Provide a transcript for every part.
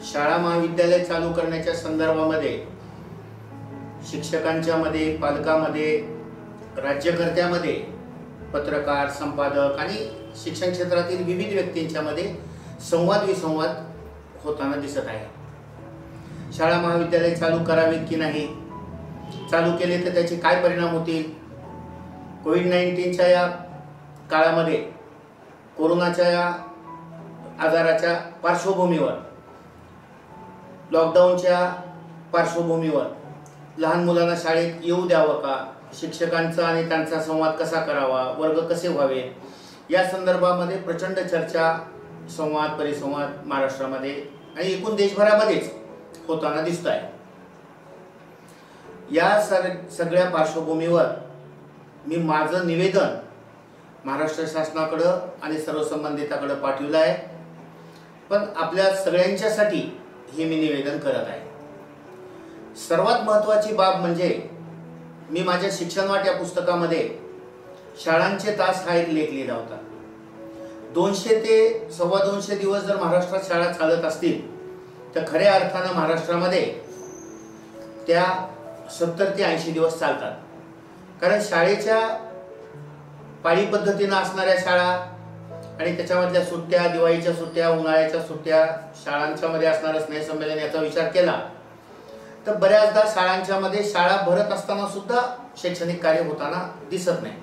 शाळा महाविद्यालय चालू करण्याच्या संदर्भामध्ये शिक्षकांच्या मध्ये, पालकांमध्ये, राज्यकर्त्यामध्ये, पत्रकार, संपादक आणि शिक्षण क्षेत्रातील विविध व्यक्तींच्या मध्ये संवाद विसंवाद होताना दिसत आहे। शाळा महाविद्यालय चालू करावीत की नाही, चालू केले तर त्याचे काय परिणाम होतील, कोविड-19च्या या काळामध्ये कोरोनाच्या या आजाराच्या पार्श्वभूमीवर, लॉकडाऊनच्या पार्श्वभूमीवर लहान मुलांना शाळेत येऊ द्यावं का, शिक्षकांचा आणि त्यांचा संवाद कसा करावा, वर्ग कसे व्हावे, या संदर्भामध्ये प्रचंड चर्चा, संवाद, परिसंवाद महाराष्ट्रामध्ये आणि एकूण देशभरामध्येच होताना दिसत आहे। या सगळ्या पार्श्वभूमीवर मी माझं निवेदन महाराष्ट्र शासनाकडे आणि सर्व संबंधितांकडे पाठवलं आहे, पण आपल्या सगळ्यांच्यासाठी हे मी निवेदन करत आहे। सर्वात महत्त्वाची बाब म्हणजे मी माझ्या शिक्षणवाट या पुस्तकामध्ये शाळांचे तास हा एक लेख लिहिला होता। 200 ते 250 दिवस जर महाराष्ट्रात शाळा चालत असतील तर खऱ्या अर्थानं महाराष्ट्रामध्ये त्या 70 ते 80 दिवस चालतात। कारण शाळेच्या पाळी पद्धतीने असणाऱ्या शाळा आणि त्याच्यामधल्या सुट्ट्या, दिवाळीच्या सुट्ट्या, उन्हाळ्याच्या सुट्ट्या, शाळांच्या मध्ये असणारं स्नेहसंमेलन याचा विचार केला तर बऱ्याचदा शाळांच्या मध्ये शाळा भरत असताना सुद्धा शैक्षणिक कार्य होताना दिसत नाही।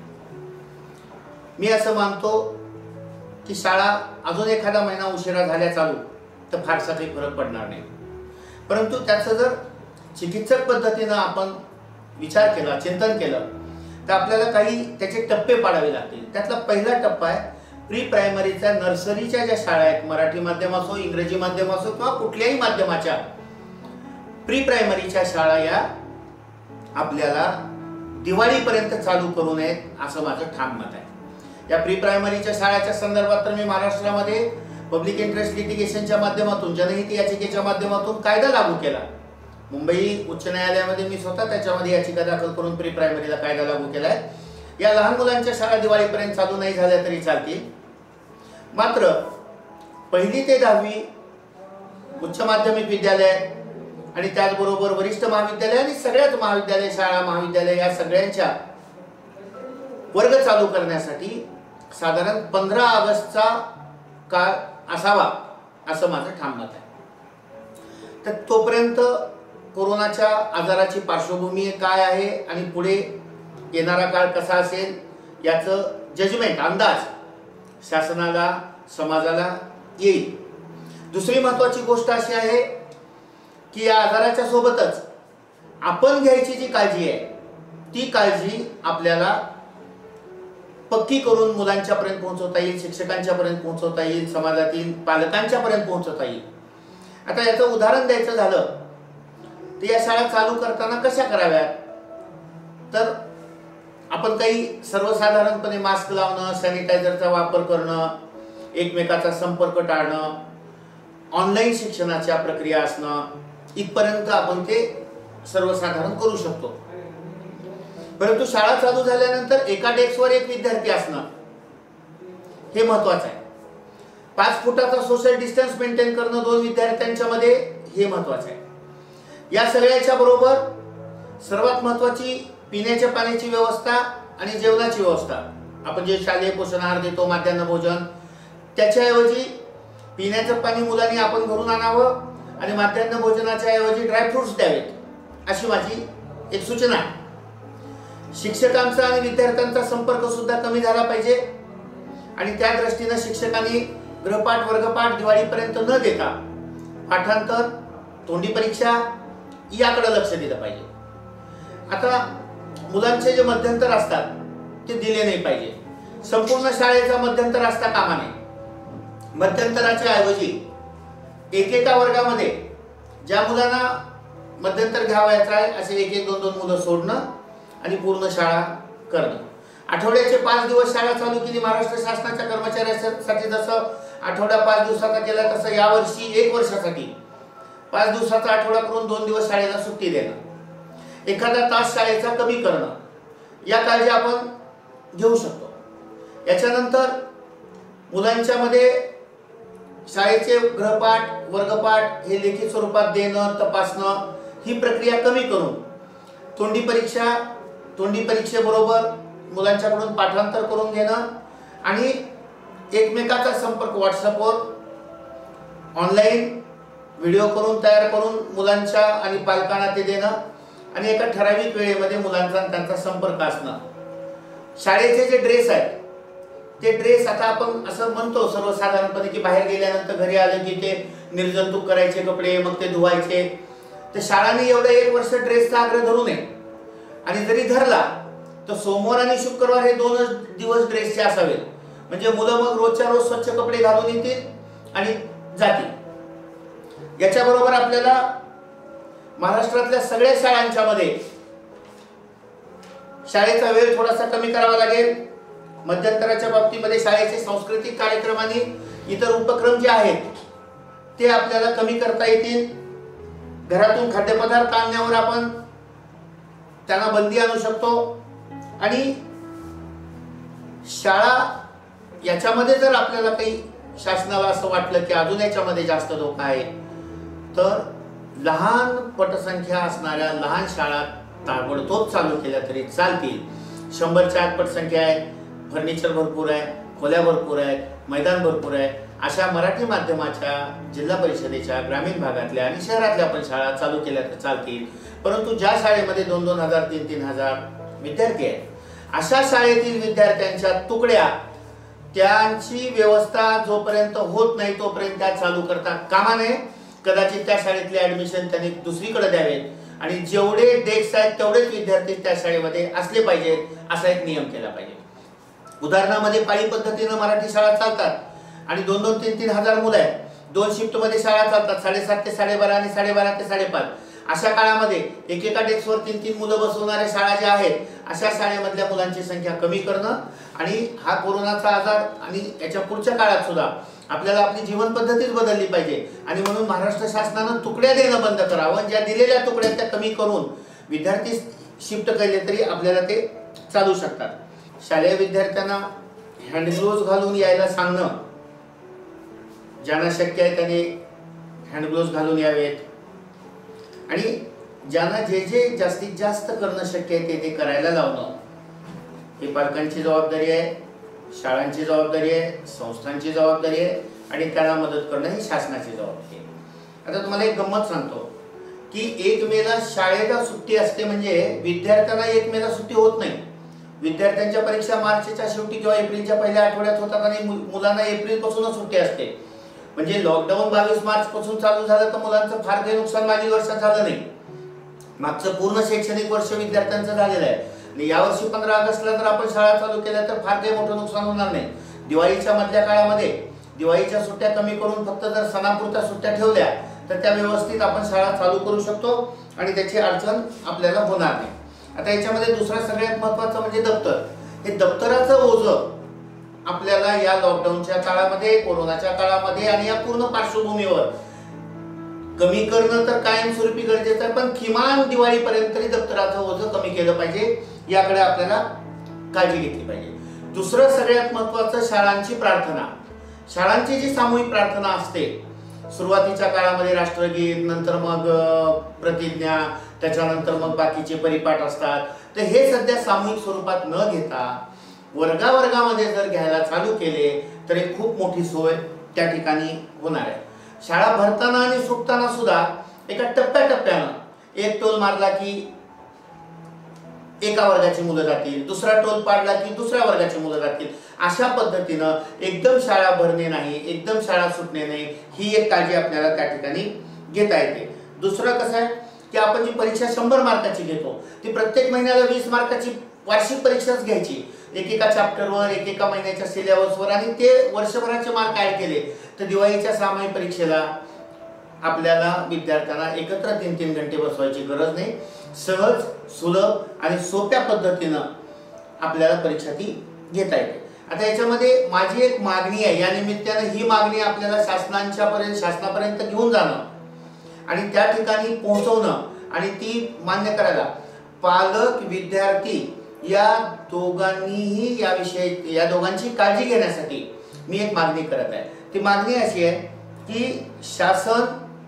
मी असं मानतो की शाळा अजून एखादा महिना उशिरा झाल्या चालू तर फारसा काही फरक पडणार नाही, परंतु त्याचं जर चिकित्सक पद्धतीने आपण विचार केला, चिंतन केलं तर आपल्याला काही त्याचे टप्पे पाडावे लागतील। त्यातला पहिला टप्पा आहे प्री प्रायमरीच्या, नर्सरीच्या ज्या शाळा आहेत, मराठी माध्यम असो, इंग्रजी माध्यम असो किंवा कुठल्याही माध्यमाच्या प्री प्रायमरीच्या शाळा या आपल्याला दिवाळीपर्यंत चालू करू नयेत असं माझं ठाम मत आहे। या प्री प्रायमरीच्या शाळेच्या संदर्भात तर मी महाराष्ट्रामध्ये पब्लिक इंटरेस्ट लिटिगेशनच्या माध्यमातून, जनहित याचिकेच्या माध्यमातून कायदा लागू केला। मुंबई उच्च न्यायालयामध्ये मी स्वतः त्याच्यामध्ये याचिका दाखल करून प्री प्रायमरीला कायदा लागू केलाय। या लहान मुलांच्या शाळा दिवाळीपर्यंत चालू नाही झाल्या तरी चालतील, मात्र 1ली ते 10वी उच्च माध्यमिक विद्यालय आणि त्याचबरोबर वरिष्ठ महाविद्यालय आणि सगळ्याच महाविद्यालय, शाळा, महाविद्यालय या सगळ्यांच्या वर्ग चालू करण्यासाठी साधारण 15 ऑगस्टचा काळ असावा असं माझं ठाम मत आहे। तर तोपर्यंत कोरोनाच्या आजाराची पार्श्वभूमी काय आहे आणि पुढे येणारा काळ कसा असेल याचं जजमेंट, अंदाज शासनाला, समाजाला येईल। दुसरी महत्त्वाची गोष्ट अशी आहे की या आजाराच्या सोबतच आपण घ्यायची जी काळजी आहे ती काळजी आपल्याला पक्की करून मुलांच्या पर्यंत पोहोचवता येईल, शिक्षकांच्या पर्यंत पोहोचवता येईल, समाजातील पालकांच्या पर्यंत पोहोचवता येईल। आता याचं उदाहरण द्यायचं झालं तर या शाळा चालू करताना कशा कराव्यात, तर आपण काही सर्वसाधारणपणे मास्क लावणं, सॅनिटायझरचा वापर करणं, एकमेकाचा संपर्क टाळणं, ऑनलाईन शिक्षणाच्या प्रक्रिया असणं, इथपर्यंत आपण ते सर्वसाधारण करू शकतो। परंतु शाळा चालू झाल्यानंतर एका डेस्कवर एक विद्यार्थी असणं हे महत्त्वाचं आहे। 5 फुटाचा सोशल डिस्टन्स मेंटेन करणं 2 विद्यार्थ्यांच्या मध्ये हे महत्त्वाचं आहे। या सगळ्याच्या बरोबर सर्वात महत्त्वाची पिण्याच्या पाण्याची व्यवस्था आणि जेवणाची व्यवस्था। आपण जे शालेय पोषण आहार देतो, माध्यान्ह भोजन, त्याच्याऐवजी पिण्याचं पाणी मुलांनी आपण घरून आणावं आणि माध्यान्ह भोजनाच्या ऐवजी ड्रायफ्रुट्स द्यावेत अशी माझी एक सूचना आहे। शिक्षकांचा आणि विद्यार्थ्यांचा संपर्क सुद्धा कमी झाला पाहिजे आणि त्या दृष्टीने शिक्षकांनी गृहपाठ, वर्गपाठ दिवाळीपर्यंत न देता पाठांतर, तोंडी परीक्षा याकडे लक्ष दिलं पाहिजे। आता मुलांचे जे मध्यंतर असतात ते दिले नाही पाहिजे। संपूर्ण शाळेचा मध्यंतर असता कामा नये। मध्यंतराच्या ऐवजी एकेका वर्गामध्ये ज्या मुलांना मध्यंतर घ्यावायचा आहे असे 1-1, 2-2 मुलं सोडणं आणि पूर्ण शाळा करणं। आठवड्याचे 5 दिवस शाळा चालू केली महाराष्ट्र शासनाच्या कर्मचाऱ्यांसाठी, जसं आठवडा 5 दिवसाचा केला तसं यावर्षी 1 वर्षासाठी 5 दिवसाचा आठवडा करून 2 दिवस शाळेला सुट्टी देणं, एखादा तास शाळेचा कमी करणं, या काळजी आपण घेऊ शकतो। याच्यानंतर मुलांच्या मध्ये शाळेचे गृहपाठ वर्गपाठ हे लेखी स्वरूपात देणं तपासणं ही प्रक्रिया कमी करून तोंडी परीक्षेबरोबर मुलांच्याकडून पाठांतर करून घेणं आणि एकमेकाचा संपर्क व्हॉट्सअपवर ऑनलाईन व्हिडिओ करून तयार करून मुलांच्या आणि पालकांना ते देणं आणि एका ठराविक वेळेमध्ये मुलांचा त्यांचा संपर्क असणं. शाळेचे जे ड्रेस आहेत ते ड्रेस आता आपण असं म्हणतो सर्वसाधारणपणे की बाहेर गेल्यानंतर घरी आलं की ते निर्जंतुक करायचे कपडे मग ते धुवायचे. तर शाळांनी एवढं 1 वर्ष ड्रेसचा आग्रह धरू नये आणि जरी धरला तर सोमवार आणि शुक्रवार हे 2 दिवस ड्रेसचे असावेत. म्हणजे मुलं मग रोजच्या रोज स्वच्छ कपडे घालून येतील आणि जातील. याच्याबरोबर आपल्याला महाराष्ट्रातल्या सगळ्या शाळांच्या मध्ये शाळेचा वेळ थोडासा कमी करावा लागेल. मध्यंतराच्या बाबतीमध्ये शाळेचे सांस्कृतिक कार्यक्रम आणि इतर उपक्रम जे आहेत ते आपल्याला कमी करता येतील. घरातून खाद्यपदार्थ आणण्यावर आपण त्यांना बंदी आणू शकतो आणि शाळा याच्यामध्ये जर आपल्याला काही शासनाला असं वाटलं की अजून याच्यामध्ये जास्त धोका आहे तर लहान पटसंख्या असणाऱ्या लहान शाळा ताबडतोब चालू केल्या तरी चालतील. 100च्या आत पटसंख्या आहे, फर्निचर भरपूर आहे, खोल्या भरपूर आहेत, मैदान भरपूर आहे. अशा मराठी माध्यमाच्या जिल्हा परिषदेच्या ग्रामीण भागातल्या आणि शहरातल्या पण शाळा चालू केल्या तर चालतील. परंतु ज्या शाळेमध्ये 2-2 हजार 3-3 हजार विद्यार्थी आहेत अशा शाळेतील विद्यार्थ्यांच्या तुकड्या त्यांची व्यवस्था जोपर्यंत होत नाही तोपर्यंत त्या चालू करता कामा नये. कदाचित त्या शाळेतले ऍडमिशन त्यांनी दुसरीकडे द्यावेत आणि जेवढे डेस्क आहेत तेवढेच विद्यार्थी त्या शाळेमध्ये असले पाहिजेत असा एक नियम केला पाहिजे. उदाहरणामध्ये पाळी पद्धतीने मराठी शाळा चालतात आणि 2-2 3-3 हजार मुलं आहेत. 2 शिफ्ट मध्ये शाळा चालतात 7:30 ते 12:30 आणि 12:30 ते 5:30. अशा काळामध्ये एकेका डेस्कवर 3-3 मुलं बसवणाऱ्या शाळा ज्या आहेत अशा शाळेमधल्या मुलांची संख्या कमी करणं आणि हा कोरोनाचा आजार आणि याच्या पुढच्या काळात सुद्धा आपल्याला आपली जीवन पद्धतीच बदलली पाहिजे आणि म्हणून महाराष्ट्र शासनानं तुकड्या देणं बंद करावं. ज्या दिलेल्या तुकड्या त्या कमी करून विद्यार्थी शिफ्ट केले तरी आपल्याला ते चालू शकतात. शालेय विद्यार्थ्यांना हँड ग्लोव्ज घालून यायला सांगणं, ज्यांना शक्य आहे त्यांनी हँड ग्लोव्ज घालून यावेत आणि ज्यांना जे जे जास्तीत जास्त करणं शक्य आहे ते करायला लावणं ही पालकांची जबाबदारी आहे, शाळांची जबाबदारी आहे, संस्थांची जबाबदारी आहे आणि त्यांना मदत करणं ही शासनाची जबाबदारी आहे. आता तुम्हाला एक गंमत सांगतो की 1 मेला शाळेला सुट्टी असते म्हणजे विद्यार्थ्यांना 1 मेला सुट्टी होत नाही. विद्यार्थ्यांच्या परीक्षा मार्चच्या शेवटी किंवा एप्रिलच्या पहिल्या आठवड्यात होतात आणि मुलांना एप्रिल पासूनच सुट्टी असते. म्हणजे लॉकडाऊन 22 मार्च पासून चालू झालं तर मुलांचं फार काही नुकसान मागील वर्षात झालं नाही. मागचं पूर्ण शैक्षणिक वर्ष विद्यार्थ्यांचं झालेलं आहे आणि यावर्षी 15 ऑगस्टला जर आपण शाळा चालू केल्या तर फार काही मोठं नुकसान होणार नाही. दिवाळीच्या मधल्या काळामध्ये दिवाळीच्या सुट्ट्या कमी करून फक्त जर सणापुरत्या सुट्ट्या ठेवल्या तर त्या व्यवस्थित आपण शाळा चालू करू शकतो आणि त्याची अडचण आपल्याला होणार नाही. आता याच्यामध्ये दुसरा सगळ्यात महत्त्वाचं म्हणजे दप्तर. हे दप्तराचं ओझं आपल्याला या लॉकडाऊनच्या काळामध्ये कोरोनाच्या काळामध्ये आणि या पूर्ण पार्श्वभूमीवर कमी करणं तर कायमस्वरूपी गरजेचं आहे पण किमान दिवाळीपर्यंत तरी दप्तराचं ओझं कमी केलं पाहिजे याकडे आपल्याला काळजी घेतली पाहिजे. दुसरं सगळ्यात महत्त्वाचं शाळांची प्रार्थना. शाळांची जी सामूहिक प्रार्थना असते सुरुवातीच्या काळामध्ये राष्ट्रगीत, नंतर मग प्रतिज्ञा, त्याच्यानंतर मग बाकीचे परिपाठ असतात. तर हे सध्या सामूहिक स्वरूपात न घेता वर्गावर्गामध्ये जर घ्यायला चालू केले तर एक खूप मोठी सोय त्या ठिकाणी होणार आहे. शाळा भरताना आणि सुटताना सुद्धा एका टप्प्याटप्प्यानं एक टोल मारला की एका वर्गाची मुलं जातील, दुसरा टोल पाडला की दुसऱ्या वर्गाची मुलं जातील. अशा पद्धतीनं एकदम शाळा भरणे नाही, एकदम शाळा सुटणे नाही ही एक काळजी आपल्याला त्या ठिकाणी घेता येते. दुसरं कसं आहे की आपण जी परीक्षा 100 मार्काची घेतो ती प्रत्येक महिन्याला 20 मार्काची वार्षिक परीक्षाच घ्यायची. एकेका चॅप्टरवर एकेका महिन्याच्या सिलेबसवर आणि ते वर्षभराचे मार्क ऍड केले तर दिवाळीच्या सामायिक परीक्षेला आपल्याला विद्यार्थ्यांना एकत्र 3-3 घंटे बसवायची गरज नाही. सहज, सुलभ आणि सोप्या पद्धतीनं आपल्याला परीक्षा ती घेता येते. आता याच्यामध्ये माझी एक मागणी आहे, या निमित्तानं ही मागणी आपल्याला शासनापर्यंत घेऊन जाणं आणि त्या ठिकाणी पोहोचवणं आणि ती मान्य करायला पालक विद्यार्थी या दोघांनीही या दोघांची काळजी घेण्यासाठी मी एक मागणी करत आहे. ती मागणी अशी आहे की शासन,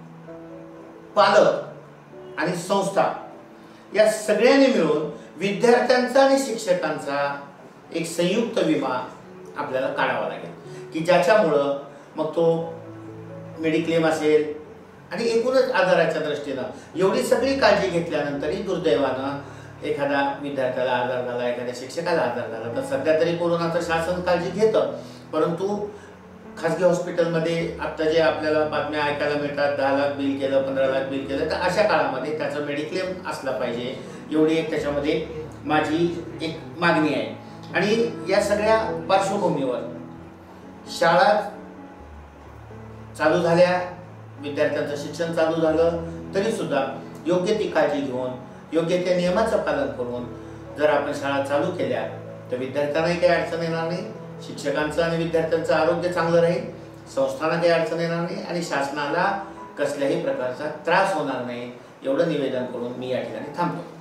पालक आणि संस्था या सगळ्यांनी मिळून विद्यार्थ्यांचा आणि शिक्षकांचा एक संयुक्त विमा आपल्याला काढावा लागेल की ज्याच्यामुळं मग तो मेडिक्लेम असेल आणि एकूणच आजाराच्या दृष्टीनं एवढी सगळी काळजी घेतल्यानंतरही दुर्दैवानं एखादा विद्यार्थ्याला आजार झाला, एखाद्या शिक्षकाला आजार झाला, तर सध्या तरी कोरोनाचं शासन काळजी घेतं, परंतु खाजगी हॉस्पिटलमध्ये आता जे आपल्याला बातम्या ऐकायला मिळतात 10 लाख बिल केलं, 15 लाख बिल केलं, तर अशा काळामध्ये त्याचं मेडिक्लेम असला पाहिजे एवढी एक त्याच्यामध्ये माझी एक मागणी आहे. आणि या सगळ्या पार्श्वभूमीवर शाळा चालू झाल्या, विद्यार्थ्यांचं शिक्षण चालू झालं, तरी सुद्धा योग्य ती काळजी घेऊन योग्य त्या नियमाचं पालन करून जर आपण शाळा चालू केल्या तर विद्यार्थ्यांनाही काही अडचण येणार नाही, शिक्षकांचं आणि विद्यार्थ्यांचं आरोग्य चांगलं राहील, संस्थांना काही अडचण येणार नाही आणि शासनाला कसल्याही प्रकारचा त्रास होणार नाही, एवढं निवेदन करून मी या ठिकाणी थांबतो.